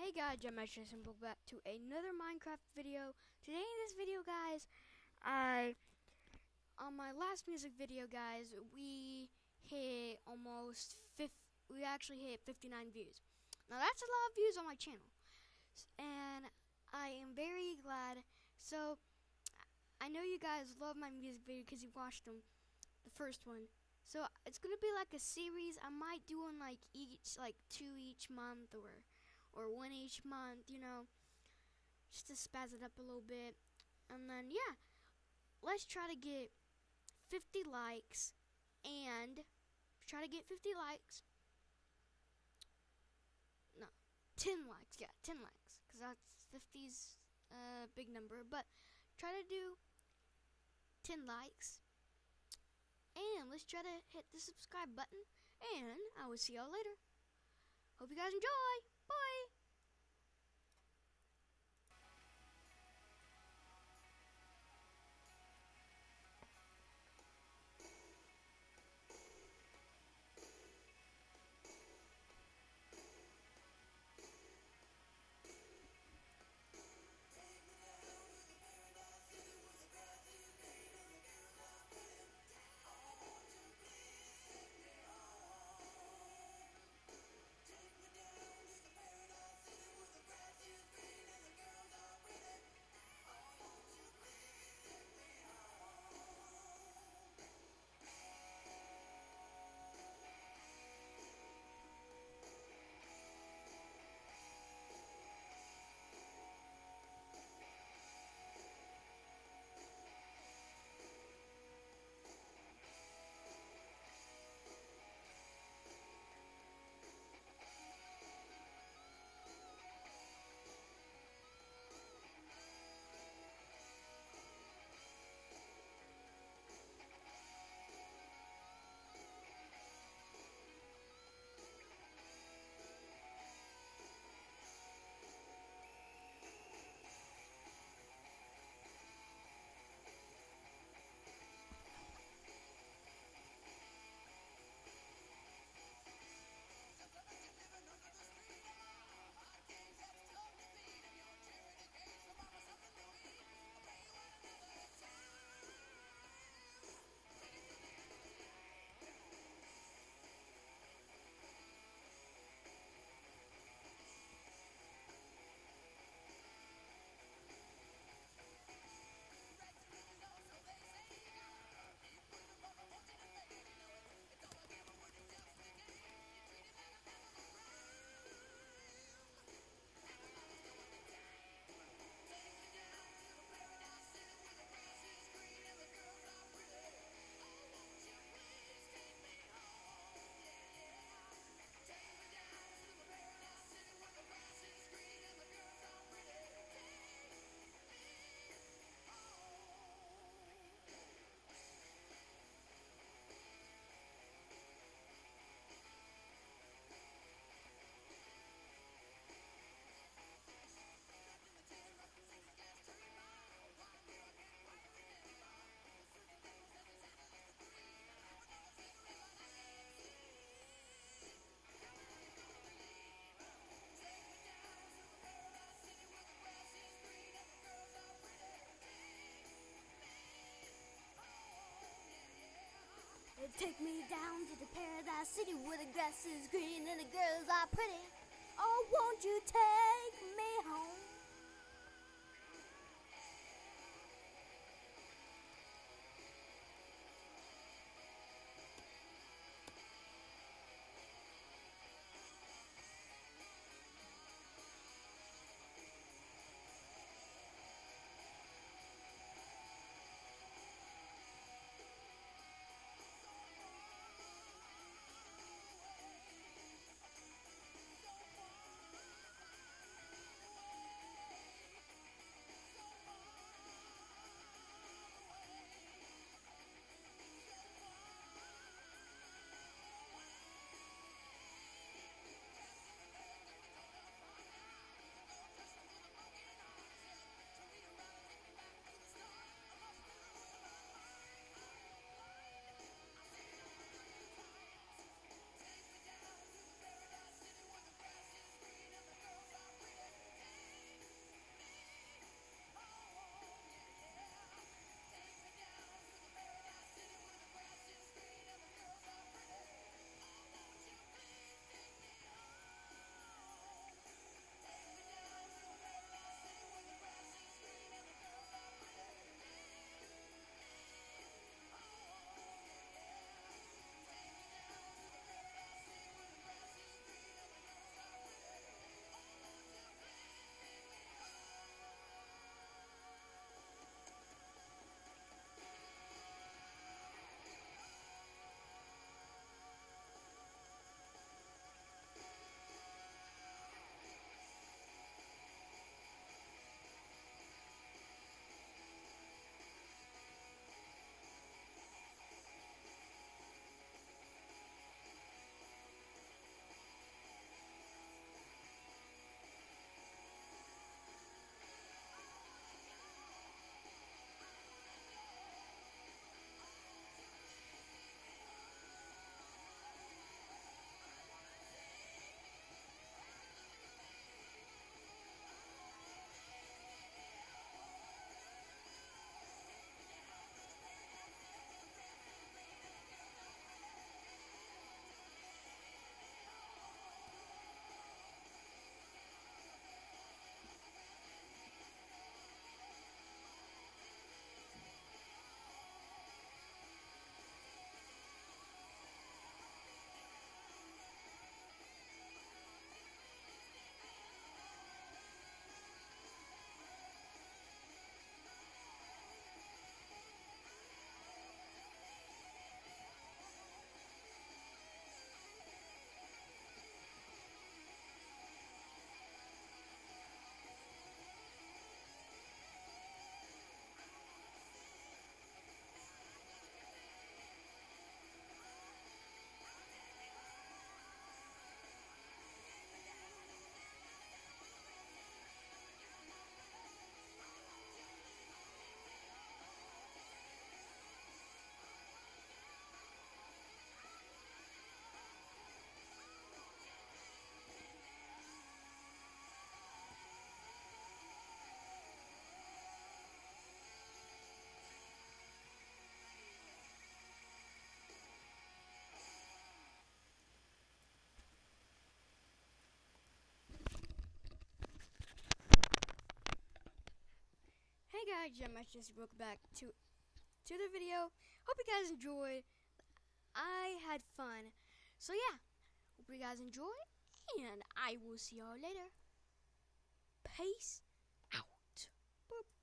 Hey guys, Jamesh and welcome back to another Minecraft video. Today in this video, guys, on my last music video, guys, we hit we actually hit 59 views. Now that's a lot of views on my channel, and I am very glad. So I know you guys love my music video because you watched them, the first one. So it's gonna be like a series. I might do one like two each month or one each month, just to spaz it up a little bit. And then, yeah, let's try to get 50 likes and try to get 50 likes. No, 10 likes. Yeah, 10 likes. Because that's 50's a big number. But try to do 10 likes. And let's try to hit the subscribe button. And I will see y'all later. Hope you guys enjoy. Bye. Take me down to the paradise city where the grass is green and the girls are pretty. Oh, won't you take me home? guys, just welcome back to the video. Hope you guys enjoyed. I had fun. So yeah, hope you guys enjoy, and I will see y'all later. Peace out. Boop.